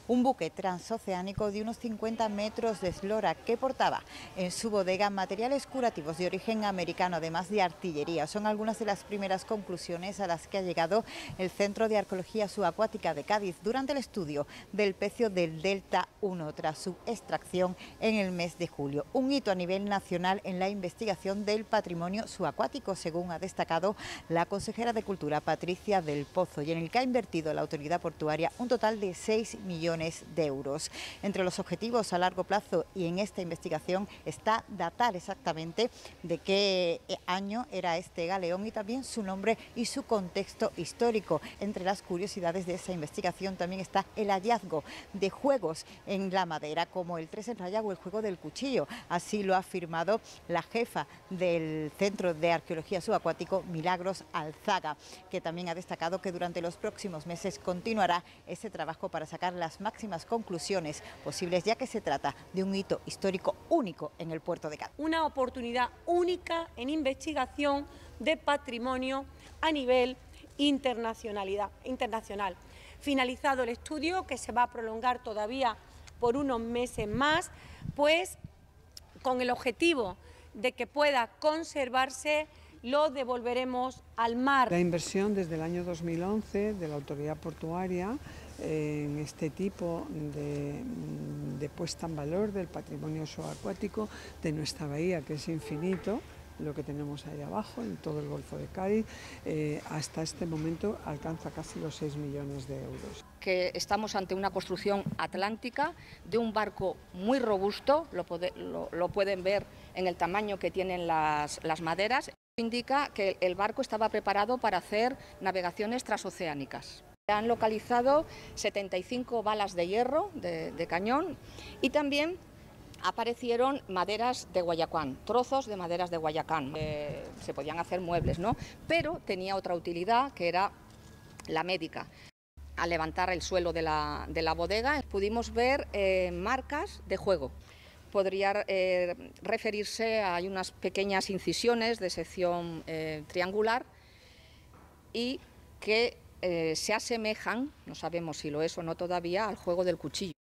un buque transoceánico de unos 50 metros de eslora que portaba en su bodega materiales curativos de origen americano, además de artillería. Son algunas de las primeras conclusiones a las que ha llegado el Centro de Arqueología Subacuática de Cádiz durante el estudio del pecio del Delta 1 tras su extracción en el mes de julio. Un hito a nivel nacional en la investigación del patrimonio subacuático, según ha destacado la consejera de Cultura, Patricia del Pozo, y en el que ha invertido la autoridad portuaria un total de 6 millones de euros. Entre los objetivos a largo plazo y en esta investigación está datar exactamente de qué año era este galeón y también su nombre y su contexto histórico. Entre las curiosidades de esa investigación también está el hallazgo de juegos en la madera, como el 3 en raya o el juego del cuchillo. Así lo ha afirmado la jefa del Centro de Arqueología Subacuático, Milagros Alzaga, que también ha destacado que durante los próximos meses continuará ese trabajo para sacar las máximas conclusiones posibles, ya que se trata de un hito histórico único en el puerto de Cádiz. Una oportunidad única en investigación de patrimonio a nivel internacional. Finalizado el estudio, que se va a prolongar todavía por unos meses más, pues con el objetivo de que pueda conservarse, lo devolveremos al mar. La inversión desde el año 2011 de la autoridad portuaria en este tipo de puesta en valor del patrimonio subacuático de nuestra bahía, que es infinito, lo que tenemos ahí abajo, en todo el Golfo de Cádiz, hasta este momento alcanza casi los 6 millones de euros. Que estamos ante una construcción atlántica de un barco muy robusto, lo pueden ver en el tamaño que tienen las maderas. Indica que el barco estaba preparado para hacer navegaciones transoceánicas. Han localizado 75 balas de hierro de cañón y también aparecieron maderas de Guayacán, trozos de maderas de Guayacán. Se podían hacer muebles, ¿no? Pero tenía otra utilidad, que era la médica. Al levantar el suelo de la bodega pudimos ver marcas de juego. Podría referirse a unas pequeñas incisiones de sección triangular y que se asemejan, no sabemos si lo es o no todavía, al juego del cuchillo.